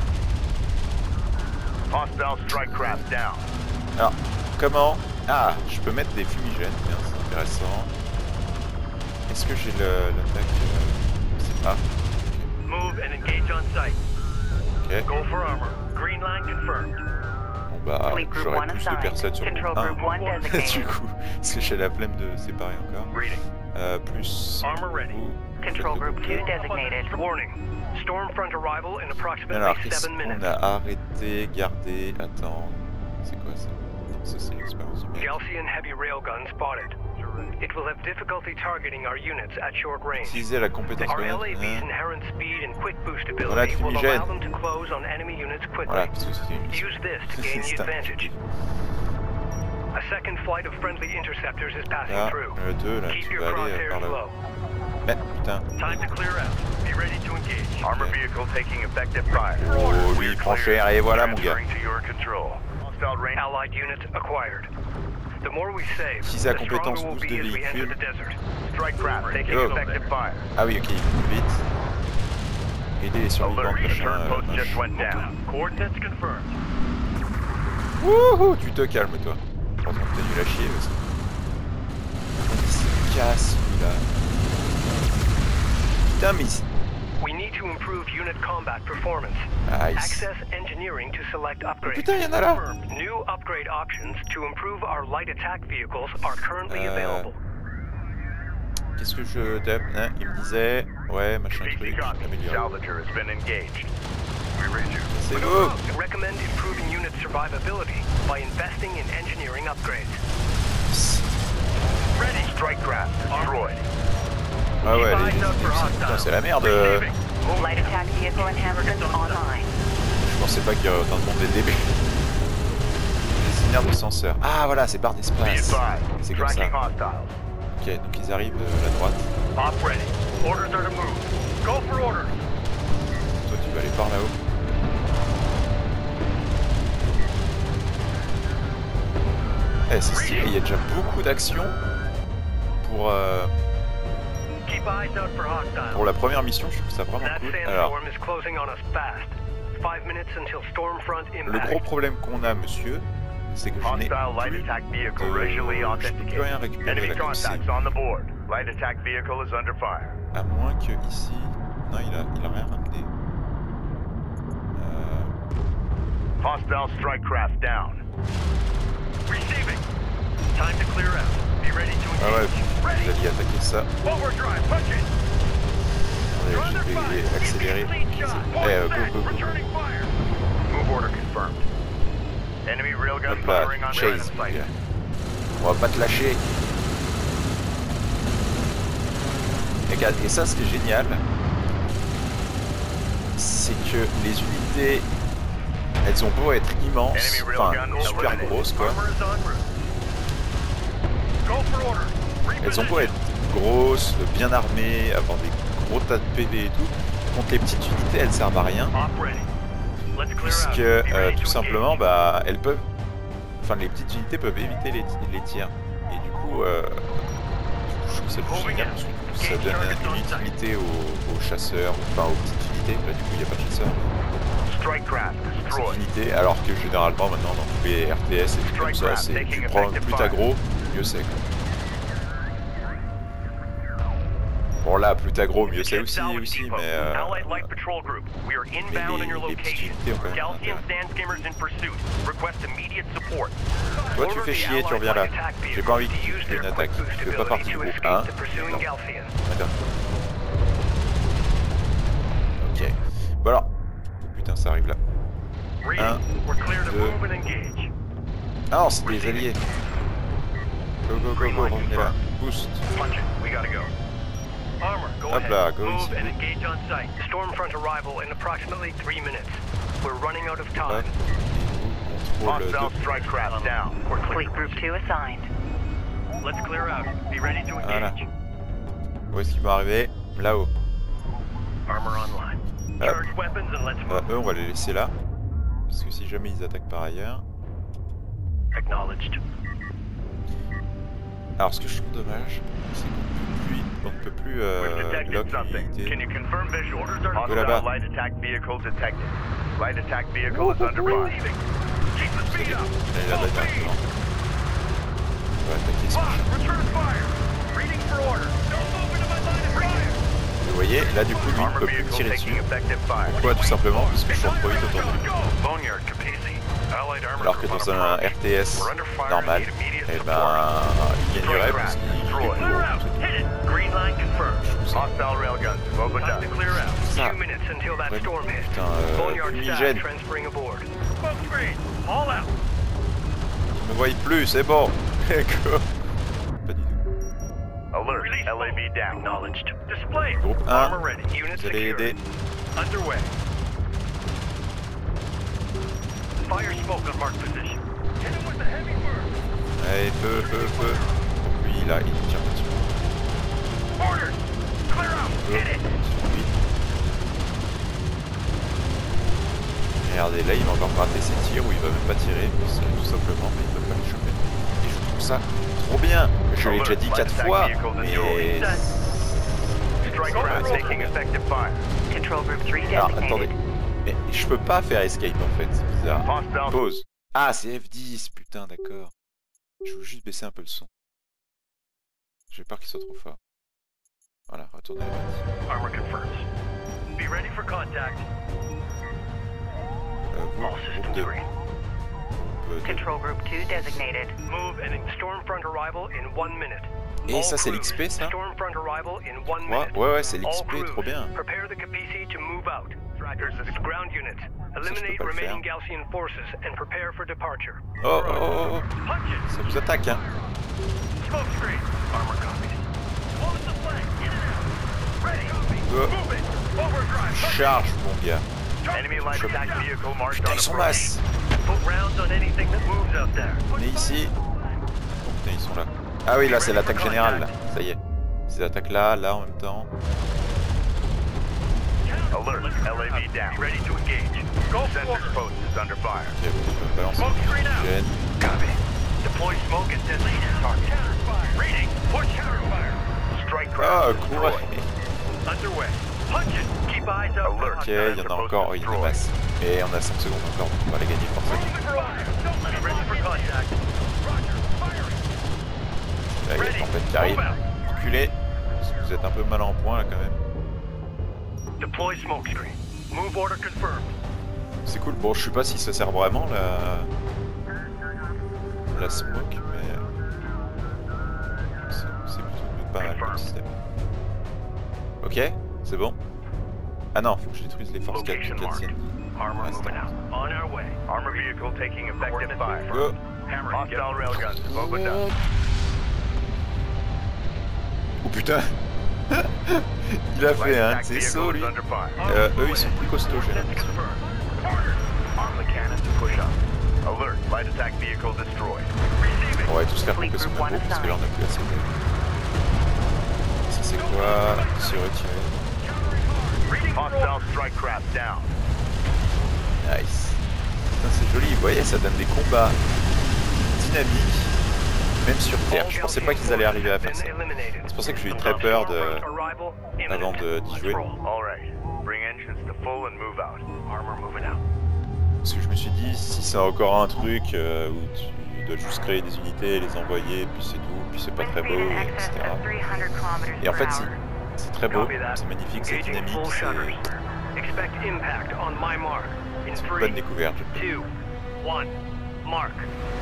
[SPEAKER 5] Hostile strike craft down.
[SPEAKER 1] Alors, comment... Ah, je peux mettre des fumigènes, tiens, c'est intéressant. Est-ce que j'ai l'attaque... Je sais pas.
[SPEAKER 3] Move and engage on sight.
[SPEAKER 1] Ok.
[SPEAKER 3] Go for armor. Green line confirmed.
[SPEAKER 1] Bon bah,
[SPEAKER 4] Fleet group
[SPEAKER 1] j'aurai
[SPEAKER 4] one
[SPEAKER 1] plus de
[SPEAKER 4] assigned.
[SPEAKER 1] personnes sur le
[SPEAKER 4] Control
[SPEAKER 1] groupe
[SPEAKER 4] group 1
[SPEAKER 1] 1. Du
[SPEAKER 4] designated.
[SPEAKER 1] coup, parce que j'ai la flemme de séparer encore.
[SPEAKER 3] Reading.
[SPEAKER 1] Plus...
[SPEAKER 3] Armor ready.
[SPEAKER 4] Control group 2 designated.
[SPEAKER 3] Warning. Storm front arrival in approximately
[SPEAKER 1] Alors,
[SPEAKER 3] 7
[SPEAKER 1] qu'est-ce
[SPEAKER 3] minutes.
[SPEAKER 1] qu'on a arrêté, gardé, attendre... C'est quoi ça? Ça, c'est l'expérience du mec.
[SPEAKER 3] Galcian heavy railgun spotted. It will have difficulty targeting our units at short range.
[SPEAKER 1] Utiliser la compétence
[SPEAKER 3] Our
[SPEAKER 1] grenade.
[SPEAKER 3] LAV's inherent speed and quick boost
[SPEAKER 1] Voilà,
[SPEAKER 3] ability will
[SPEAKER 1] fumigène.
[SPEAKER 3] allow them to close on enemy units quickly.
[SPEAKER 1] Voilà, parce que c'est une
[SPEAKER 3] Use this to gain the
[SPEAKER 1] C'est un-
[SPEAKER 3] advantage. A second flight of friendly interceptors is passing
[SPEAKER 1] Là,
[SPEAKER 3] through.
[SPEAKER 1] le 2, là,
[SPEAKER 3] Keep
[SPEAKER 1] tu
[SPEAKER 3] your
[SPEAKER 1] vas aller
[SPEAKER 3] crosshairs
[SPEAKER 1] par là.
[SPEAKER 3] low.
[SPEAKER 1] Mais putain.
[SPEAKER 3] Time to clear out. Be ready to engage.
[SPEAKER 5] Armor vehicle taking effective fire.
[SPEAKER 1] Oh, lui, il prend cher, et voilà, mon gars.
[SPEAKER 5] Transferring to your control. Hostile range.
[SPEAKER 3] Allied units acquired. The more we save,
[SPEAKER 1] Utiliser la
[SPEAKER 3] the stronger
[SPEAKER 1] compétence
[SPEAKER 3] we'll
[SPEAKER 1] boost
[SPEAKER 3] be
[SPEAKER 1] de
[SPEAKER 3] as we enter
[SPEAKER 1] véhicule.
[SPEAKER 3] the desert.
[SPEAKER 5] Strike craft taking
[SPEAKER 1] Oh.
[SPEAKER 5] effective fire.
[SPEAKER 1] Ah oui, ok, il faut plus vite. Aider les survivants,
[SPEAKER 5] Alert,
[SPEAKER 1] machin.
[SPEAKER 5] return post
[SPEAKER 1] machin.
[SPEAKER 5] just went down. Coordinates confirmed.
[SPEAKER 1] Wouhou, tu te calmes, toi. Je pense que t'as dû la chier aussi. Il se casse, celui-là. Putain, mais il...
[SPEAKER 3] We need to improve unit combat performance.
[SPEAKER 1] Ah, il...
[SPEAKER 3] Access engineering to select upgrades.
[SPEAKER 1] Putain, il y en a là.
[SPEAKER 3] New upgrade options to improve our light attack vehicles are currently available.
[SPEAKER 1] Qu'est-ce que je tape, hein? Il me disait... Ouais, machin
[SPEAKER 5] PC
[SPEAKER 1] truc,
[SPEAKER 5] copy.
[SPEAKER 1] amélioré.
[SPEAKER 5] Salvager has been engaged. We read you.
[SPEAKER 1] C'est beau.
[SPEAKER 3] Recommend improving unit survivability by investing in engineering upgrades.
[SPEAKER 5] Ready. Strike craft destroyed.
[SPEAKER 1] Ah ouais, putain, c'est la merde.
[SPEAKER 4] Light attack vehicle enhancements online.
[SPEAKER 1] Je pensais pas qu'il y aurait autant de monde dès le début. Les signaux de senseurs. Ah voilà, c'est barre
[SPEAKER 5] Be
[SPEAKER 1] d'espace.
[SPEAKER 5] advised.
[SPEAKER 1] C'est comme ça.
[SPEAKER 5] Tracking hostiles.
[SPEAKER 1] Ok, donc ils arrivent à la droite.
[SPEAKER 5] Op ready. Orders are to move. Go for orders.
[SPEAKER 1] Toi, tu vas aller par là-haut. Eh, c'est stylé, il y a déjà beaucoup d'actions
[SPEAKER 3] Keep eyes out for hostiles.
[SPEAKER 1] pour la première mission, je trouve ça vraiment
[SPEAKER 3] That
[SPEAKER 1] cool. Alors,
[SPEAKER 3] sandstorm is closing on us fast. 5 minutes until Stormfront
[SPEAKER 1] le
[SPEAKER 3] impact.
[SPEAKER 1] gros problème qu'on a, monsieur, c'est que je n'ai
[SPEAKER 5] Hostile light
[SPEAKER 1] plus
[SPEAKER 5] attack vehicle
[SPEAKER 1] de...
[SPEAKER 5] racially
[SPEAKER 1] Je peux plus rien
[SPEAKER 5] authenticated.
[SPEAKER 1] récupérer
[SPEAKER 5] Enemy
[SPEAKER 1] là comme c'est.
[SPEAKER 5] contacts on the board. Light attack vehicle is under fire.
[SPEAKER 1] À moins que ici... Non, il a rien ramené.
[SPEAKER 5] Hostile strike craft down. Receiving. Time to clear out. Be ready to
[SPEAKER 1] Ah ouais,
[SPEAKER 5] engage.
[SPEAKER 1] vous alliez attaquer ça.
[SPEAKER 5] Overdrive, punch it.
[SPEAKER 1] Attendez, je vais accélérer. Eh, go.
[SPEAKER 5] Returning fire. Move order confirmed. Enemy railgun
[SPEAKER 1] Hop là,
[SPEAKER 5] firing on
[SPEAKER 1] chase,
[SPEAKER 5] line of
[SPEAKER 1] mon
[SPEAKER 5] sight.
[SPEAKER 1] gars. On va pas te lâcher. Et regarde, et ça, ce qui est génial, c'est que les unités, elles ont beau être immenses,
[SPEAKER 5] Enemy
[SPEAKER 1] enfin
[SPEAKER 5] railgun
[SPEAKER 1] super
[SPEAKER 5] eliminated.
[SPEAKER 1] grosses quoi.
[SPEAKER 5] Armor is en route. Go for order.
[SPEAKER 1] Elles ont beau être grosses, bien armées, avoir des gros tas de PV et tout. Contre les petites unités, elles servent à rien.
[SPEAKER 5] Op ready. Let's clear
[SPEAKER 1] Puisque
[SPEAKER 5] out. Be ready
[SPEAKER 1] tout
[SPEAKER 5] to
[SPEAKER 1] simplement,
[SPEAKER 5] engage.
[SPEAKER 1] bah, elles peuvent, enfin les petites unités peuvent éviter les tirs. Et du coup, je trouve ça plus génial parce que du coup, ça donne une utilité aux chasseurs, enfin aux petites unités. Là, du coup, il n'y a pas de chasseurs.
[SPEAKER 5] Strike craft
[SPEAKER 1] Petites
[SPEAKER 5] destroyed.
[SPEAKER 1] unités, alors que généralement maintenant dans tous les RTS et tout comme ça, c'est tu prends plus t'as gros, mieux c'est quoi. Bon là, plus t'as gros, mieux c'est aussi, mais
[SPEAKER 5] Allied Light Patrol Group, we are inbound in your
[SPEAKER 1] les petites
[SPEAKER 5] location.
[SPEAKER 1] unités ont quand même un
[SPEAKER 5] Galcian
[SPEAKER 1] intérêt.
[SPEAKER 5] Sandskimmers in pursuit. Request immediate support.
[SPEAKER 1] Toi tu fais chier, tu reviens là. J'ai pas envie que tu fais une attaque. Tu fais pas partie du groupe 1. Non. Attends. Ok. Bon alors. Oh, putain, ça arrive là.
[SPEAKER 5] Reading. We're clear to move and engage.
[SPEAKER 1] Ah non, c'est des alliés. Go, revenez là. Boost.
[SPEAKER 5] Punch it. We gotta go. Armor, go
[SPEAKER 1] Hop
[SPEAKER 5] ahead.
[SPEAKER 1] là, go
[SPEAKER 5] Move
[SPEAKER 1] ici.
[SPEAKER 5] and engage on site.
[SPEAKER 3] Stormfront arrival in approximately 3 minutes. We're running out of
[SPEAKER 1] Ouais.
[SPEAKER 3] time.
[SPEAKER 1] Et vous, contrôle
[SPEAKER 5] Hostile
[SPEAKER 1] 2.
[SPEAKER 5] strike craft down. We're clear.
[SPEAKER 4] Fleet Group 2 assigned.
[SPEAKER 5] Let's clear out. Be ready to
[SPEAKER 1] Voilà.
[SPEAKER 5] engage.
[SPEAKER 1] Où est-ce qu'ils vont arriver? Là-haut.
[SPEAKER 5] Armor online.
[SPEAKER 1] Hop.
[SPEAKER 5] Charge weapons and let's move.
[SPEAKER 1] Eux, on va les laisser là. Parce que si jamais ils attaquent par ailleurs.
[SPEAKER 5] Acknowledged.
[SPEAKER 1] Alors, ce que je trouve dommage, c'est qu'on ne peut plus
[SPEAKER 5] We've detected
[SPEAKER 1] lock
[SPEAKER 5] something.
[SPEAKER 1] l'unité.
[SPEAKER 5] Can you confirm visual?
[SPEAKER 1] Go là-bas.
[SPEAKER 5] Hostile light attack vehicle detected. Light attack vehicle is under fire. Keep the speed up.
[SPEAKER 1] Elle est là-bas directement. On va attaquer ce machin.
[SPEAKER 5] Return fire. Reading for order. Don't move into my line of fire.
[SPEAKER 1] Vous voyez, là du coup, lui, il
[SPEAKER 5] Armor
[SPEAKER 1] peut plus me
[SPEAKER 5] vehicle
[SPEAKER 1] tirer
[SPEAKER 5] taking
[SPEAKER 1] dessus.
[SPEAKER 5] effective fire.
[SPEAKER 1] Pourquoi? Tout simplement parce que je tourne trop vite autour de lui.
[SPEAKER 5] Boneyard Capacity. Allied armor
[SPEAKER 1] Alors que dans un RTS normal, eh ben, il gagnerait parce qu'il est plus gros.
[SPEAKER 5] Green line confirmed. Hostile railguns. Opened up.
[SPEAKER 3] Time to clear out.
[SPEAKER 1] Ça.
[SPEAKER 3] 2 minutes until that
[SPEAKER 1] Ouais,
[SPEAKER 3] storm hits.
[SPEAKER 1] putain,
[SPEAKER 3] Boneyard
[SPEAKER 1] fumigène.
[SPEAKER 3] staff transferring aboard.
[SPEAKER 5] Smoke screen. All out.
[SPEAKER 1] me voyez plus, c'est bon. Pas du tout.
[SPEAKER 5] Alert,
[SPEAKER 3] Release
[SPEAKER 5] LAV down.
[SPEAKER 3] Acknowledged. Display.
[SPEAKER 1] Groupe 1,
[SPEAKER 3] Armor ready. Unit
[SPEAKER 1] vous allez
[SPEAKER 3] secured.
[SPEAKER 1] aider.
[SPEAKER 3] Underway. Fire smoke on marked position. Hit him with the heavy burn.
[SPEAKER 1] Allez, feu. Donc lui, là, il tire pas dessus.
[SPEAKER 3] Orders. Clear out. Hit it.
[SPEAKER 1] Sur lui. Regardez, là, il va encore rater ses tirs ou il va même pas tirer, parce que, tout simplement, mais il peut pas les choper. Et je trouve ça trop bien. Je l'ai déjà dit 4 fois, mais...
[SPEAKER 5] Strike round taking effective fire.
[SPEAKER 4] Control Group 3
[SPEAKER 1] Alors,
[SPEAKER 4] designated.
[SPEAKER 1] attendez. Mais je peux pas faire escape, en fait. C'est bizarre.
[SPEAKER 5] Hostile.
[SPEAKER 1] Pause. Ah, c'est F10, putain, d'accord. Je veux juste baisser un peu le son. J'ai peur qu'il soit trop fort. Voilà, retournez à la partie.
[SPEAKER 3] Armor confirms. Be ready for contact.
[SPEAKER 1] Vous,
[SPEAKER 3] All
[SPEAKER 1] groupe
[SPEAKER 3] systems
[SPEAKER 1] 2.
[SPEAKER 3] green.
[SPEAKER 1] Groupe 2.
[SPEAKER 4] Control Group 2 designated.
[SPEAKER 3] Move and Stormfront arrival in 1 minute.
[SPEAKER 1] Et
[SPEAKER 3] All
[SPEAKER 1] ça, c'est
[SPEAKER 3] crews,
[SPEAKER 1] l'XP, ça?
[SPEAKER 3] Stormfront arrival in 1
[SPEAKER 1] Ouais,
[SPEAKER 3] minute.
[SPEAKER 1] ouais, c'est
[SPEAKER 3] All
[SPEAKER 1] l'XP,
[SPEAKER 3] crews,
[SPEAKER 1] trop bien.
[SPEAKER 3] prepare the Capisi to move out. Ground units. Eliminate
[SPEAKER 1] pas le
[SPEAKER 3] remaining
[SPEAKER 1] faire.
[SPEAKER 3] Gaussian forces and prepare for departure.
[SPEAKER 1] Oh.
[SPEAKER 3] Punch it!
[SPEAKER 1] Ça vous attaque, hein.
[SPEAKER 3] Smoke screen. Armor copies. Close the flank. In and out. Ready.
[SPEAKER 1] Oh.
[SPEAKER 3] Move it. Overdrive.
[SPEAKER 1] Charge, mon gars.
[SPEAKER 5] Enemy light attack vehicle marked
[SPEAKER 1] Putain,
[SPEAKER 5] on
[SPEAKER 1] ils sont
[SPEAKER 5] approach.
[SPEAKER 1] masse.
[SPEAKER 3] Put rounds on anything that moves out there.
[SPEAKER 1] On est ici. Oh putain, ils sont là. Ah oui, là, c'est l'attaque générale, là. Ça y est. Ils attaquent là, en même temps.
[SPEAKER 5] Alert, LAV down.
[SPEAKER 3] Ready to engage. Go
[SPEAKER 5] Sensors
[SPEAKER 3] forward.
[SPEAKER 5] post is under fire.
[SPEAKER 1] Ok, je balance
[SPEAKER 3] Smoke screen out.
[SPEAKER 1] gène.
[SPEAKER 3] Copy. Deploy smoke and detonate target. Counterfire. Reading. Push counterfire.
[SPEAKER 5] Strike
[SPEAKER 1] Ah,
[SPEAKER 5] craft
[SPEAKER 1] courez.
[SPEAKER 5] destroyed.
[SPEAKER 3] Underway. Punch it. Keep eyes out.
[SPEAKER 5] Alert.
[SPEAKER 1] Ok, il y en a encore, il y en a masse. Et on a 5 secondes encore, donc on va les gagner forcément.
[SPEAKER 3] Moving for fire. Don't let it ready for contact. Roger. Firing.
[SPEAKER 1] Là, il y a la tempête qui arrive. Reculez. Vous êtes un peu mal en point, là, quand même.
[SPEAKER 3] Deploy smoke screen. Move order confirmed.
[SPEAKER 1] C'est cool. Bon, je sais pas si ça sert vraiment, la smoke, mais... c'est plutôt pas mal comme système. Ok, c'est bon. Ah non, faut que je détruise les forces
[SPEAKER 3] Location marked.
[SPEAKER 1] Gatsiennes.
[SPEAKER 3] Armor moving out. On our way.
[SPEAKER 5] Armor vehicle taking effective fire.
[SPEAKER 1] Go.
[SPEAKER 3] Hammer.
[SPEAKER 5] Hostile railguns have opened up.
[SPEAKER 1] Oh putain. Il a fait
[SPEAKER 5] Light
[SPEAKER 1] un
[SPEAKER 5] attack
[SPEAKER 1] de ses
[SPEAKER 5] vehicle
[SPEAKER 1] sauts,
[SPEAKER 5] is
[SPEAKER 1] lui.
[SPEAKER 5] under fire.
[SPEAKER 1] Eux, ils sont plus costauds, j'ai l'impression.
[SPEAKER 5] Arm the cannon to push up. Alert, light attack vehicle destroyed.
[SPEAKER 1] On va tous faire couper son magot, parce que là, on a plus assez de... Ça, c'est quoi? Se retirer.
[SPEAKER 5] Hostile strike craft down.
[SPEAKER 1] Nice. Putain, c'est joli. Vous voyez, ça donne des combats dynamiques, même sur Terre. Je pensais pas qu'ils allaient arriver à faire ça. C'est pour ça que j'ai eu très peur avant d'y jouer.
[SPEAKER 5] All right, bring engines to full and move out.
[SPEAKER 3] Armor moving out.
[SPEAKER 1] Parce que je me suis dit, si c'est encore un truc où tu dois juste créer des unités, les envoyer, puis c'est tout, puis c'est pas très beau, etc. Et en fait, c'est très beau, c'est magnifique, c'est
[SPEAKER 3] Engaging
[SPEAKER 1] dynamique,
[SPEAKER 3] full
[SPEAKER 1] c'est
[SPEAKER 3] shutters. Expect impact on my mark. In
[SPEAKER 1] une
[SPEAKER 3] 3,
[SPEAKER 1] bonne découverte.
[SPEAKER 3] 2, 1, mark.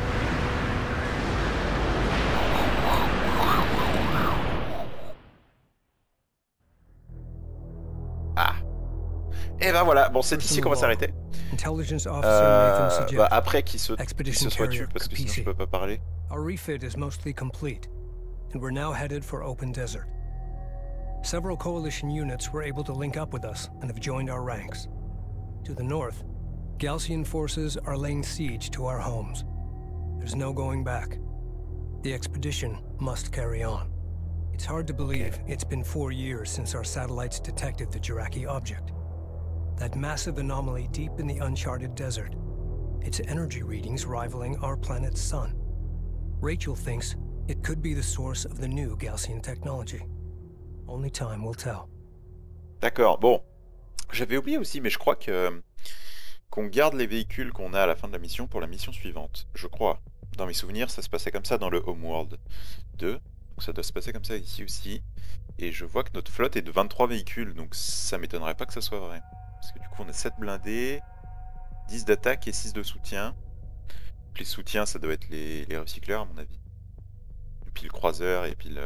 [SPEAKER 1] Ah. Et ben voilà, bon, c'est ici qu'on va s'arrêter.
[SPEAKER 6] Intelligence Officer Nathan Sajid.
[SPEAKER 1] Bah, après qu'il se
[SPEAKER 6] Expedition
[SPEAKER 1] soit
[SPEAKER 6] Carrier
[SPEAKER 1] tué, parce que sinon je
[SPEAKER 6] Capisi.
[SPEAKER 1] peux pas parler.
[SPEAKER 6] Our refit is mostly complete, and we're now headed for open desert. Several coalition units were able to link up with us and have joined our ranks. To the north, Gaussian forces are laying siege to our homes. There's no going back. The expedition must carry on. It's hard to believe it's been 4 years since our satellites detected the Jiraki object. That massive anomaly deep in the uncharted desert. Its energy readings rivaling our planet's sun. Rachel thinks it could be the source of the new Gaussian technology. Only time will tell.
[SPEAKER 1] D'accord, bon. J'avais oublié aussi, mais je crois que qu'on garde les véhicules qu'on a à la fin de la mission pour la mission suivante. Je crois. Dans mes souvenirs, ça se passait comme ça dans le Homeworld 2. Donc ça doit se passer comme ça ici aussi. Et je vois que notre flotte est de 23 véhicules, donc ça m'étonnerait pas que ça soit vrai. Parce que du coup, on a 7 blindés, 10 d'attaque et 6 de soutien. Donc les soutiens, ça doit être les recycleurs, à mon avis. Et puis le croiseur, et puis le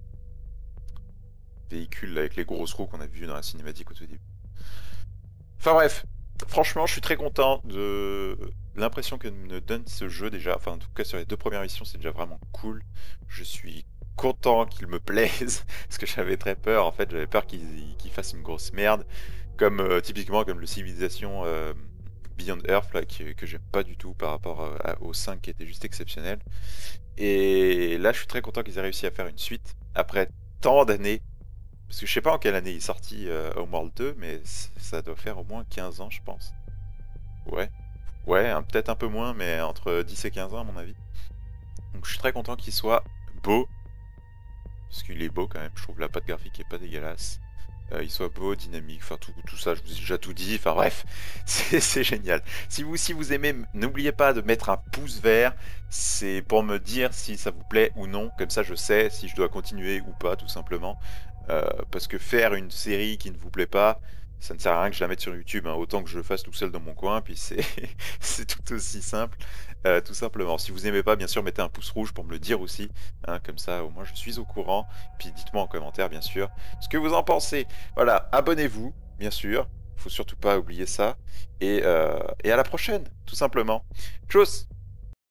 [SPEAKER 1] véhicule avec les grosses roues qu'on a vu dans la cinématique au tout début. Enfin bref, franchement, je suis très content l'impression que me donne ce jeu déjà, enfin en tout cas sur les 2 premières missions, c'est déjà vraiment cool. Je suis content qu'il me plaise, parce que j'avais très peur, en fait j'avais peur qu'il fasse une grosse merde, comme typiquement comme le Civilization Beyond Earth là, que j'aime pas du tout par rapport au 5 qui était juste exceptionnel. Et là je suis très content qu'ils aient réussi à faire une suite, après tant d'années, parce que je sais pas en quelle année il est sorti Homeworld 2, mais ça doit faire au moins 15 ans je pense. Ouais. Ouais, peut-être un peu moins, mais entre 10 et 15 ans à mon avis. Donc je suis très content qu'il soit beau. Parce qu'il est beau quand même, je trouve la patte graphique est pas dégueulasse. Il soit beau, dynamique, enfin tout ça, je vous ai déjà tout dit, enfin bref, c'est génial. Si vous aimez, n'oubliez pas de mettre un pouce vert, c'est pour me dire si ça vous plaît ou non, comme ça je sais si je dois continuer ou pas tout simplement. Parce que faire une série qui ne vous plaît pas, ça ne sert à rien que je la mette sur YouTube, hein. Autant que je le fasse tout seul dans mon coin, puis c'est tout aussi simple, tout simplement. Si vous aimez pas, bien sûr, mettez un pouce rouge pour me le dire aussi, hein, comme ça au moins je suis au courant, puis dites-moi en commentaire, bien sûr, ce que vous en pensez. Voilà, abonnez-vous, bien sûr, faut surtout pas oublier ça, et à la prochaine, tout simplement. Tchuss!